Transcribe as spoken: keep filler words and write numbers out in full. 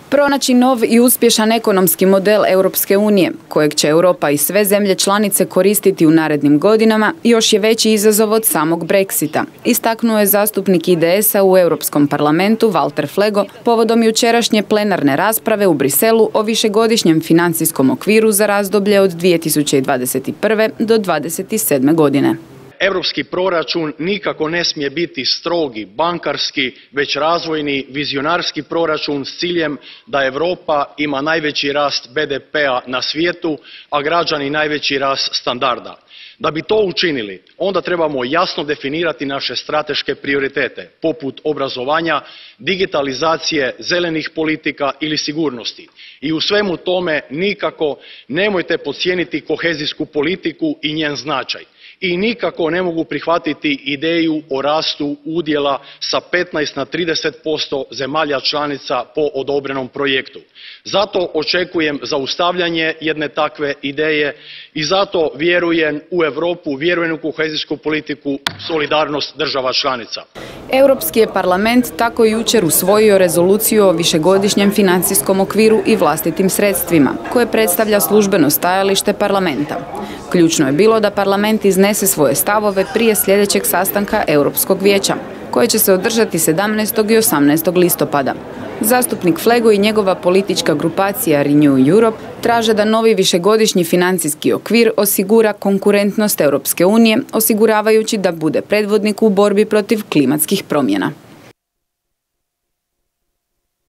Pronaći nov i uspješan ekonomski model Europske unije, kojeg će Europa i sve zemlje članice koristiti u narednim godinama, još je veći izazov od samog Brexita, istaknuo je zastupnik I D S-a u Europskom parlamentu Walter Flego povodom jučerašnje plenarne rasprave u Briselu o višegodišnjem financijskom okviru za razdoblje od dvije tisuće dvadeset prve do dvadeset sedme godine. Europski proračun nikako ne smije biti strogi, bankarski, već razvojni, vizionarski proračun s ciljem da Europa ima najveći rast B D P-a na svijetu, a građani najveći rast standarda. Da bi to učinili, onda trebamo jasno definirati naše strateške prioritete, poput obrazovanja, digitalizacije, zelenih politika ili sigurnosti. I u svemu tome nikako nemojte podcijeniti kohezijsku politiku i njen značaj. I nikako ne mogu prihvatiti ideju o rastu udjela sa petnaest na trideset posto zemalja članica po odobrenom projektu. Zato očekujem zaustavljanje jedne takve ideje i zato vjerujem u Europu, vjerujem u kohezijsku politiku, solidarnost država članica. Europski je parlament tako jučer usvojio rezoluciju o višegodišnjem financijskom okviru i vlastitim sredstvima, koje predstavlja službeno stajalište parlamenta. Ključno je bilo da parlament iznese svoje stavove prije sljedećeg sastanka Europskog vijeća, koje će se održati sedamnaestog i osamnaestog listopada. Zastupnik Flego i njegova politička grupacija Renew Europe traže da novi višegodišnji financijski okvir osigura konkurentnost Europske unije, osiguravajući da bude predvodnik u borbi protiv klimatskih promjena.